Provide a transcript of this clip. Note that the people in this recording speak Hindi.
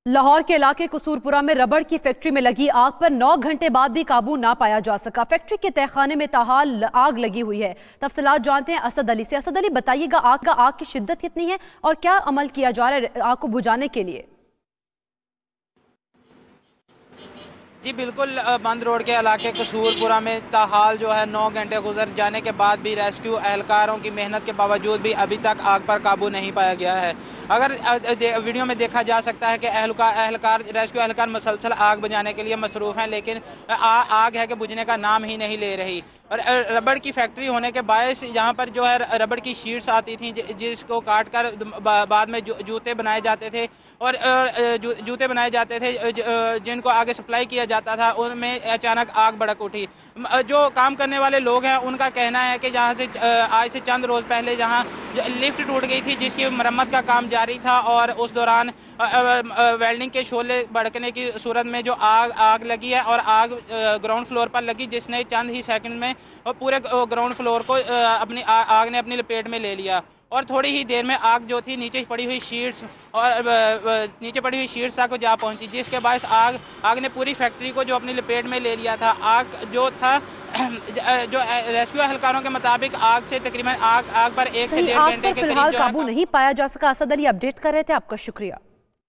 लाहौर के इलाके कसूरपुरा में रबड़ की फैक्ट्री में लगी आग पर 9 घंटे बाद भी काबू ना पाया जा सका। फैक्ट्री के तहखाने में ताहाल आग लगी हुई है। तफसीलात जानते हैं असद अली से। असद अली, बताइएगा आग की शिद्दत कितनी है और क्या अमल किया जा रहा है आग को बुझाने के लिए? जी बिल्कुल, बंद रोड के इलाके कसूरपुरा में ताहाल जो है 9 घंटे गुजर जाने के बाद भी रेस्क्यू एहलकारों की मेहनत के बावजूद भी अभी तक आग पर काबू नहीं पाया गया है। अगर वीडियो में देखा जा सकता है कि रेस्क्यू एहलकार मुसलसल आग बुझाने के लिए मसरूफ़ हैं, लेकिन आग है कि बुझने का नाम ही नहीं ले रही। और रबड़ की फैक्ट्री होने के बायस यहाँ पर जो है रबड़ की शीट्स आती थी जिसको काट कर बाद में जूते बनाए जाते थे और जूते बनाए जाते थे जिनको आगे सप्लाई किया जाता था। उनमें अचानक आग भड़क उठी। जो काम करने वाले लोग हैं उनका कहना है कि जहाँ से आज से चंद रोज़ पहले जहाँ लिफ्ट टूट गई थी जिसकी मरम्मत का काम जारी था और उस दौरान वेल्डिंग के शोले भड़कने की सूरत में जो आग लगी है और आग ग्राउंड फ्लोर पर लगी, जिसने चंद ही सेकंड में और पूरे ग्राउंड फ्लोर को आग ने अपनी लपेट में ले लिया। और थोड़ी ही देर में आग जो थी नीचे पड़ी हुई शीट्स तक जा पहुंची, जिसके बाद आग ने पूरी फैक्ट्री को जो अपनी लपेट में ले लिया था। आग जो था जो रेस्क्यू एहलकारों के मुताबिक आग से तकरीबन आग पर 1 से 1.5 घंटे के करीब काबू नहीं पाया जा सका। असद अली अपडेट कर रहे थे, आपका शुक्रिया।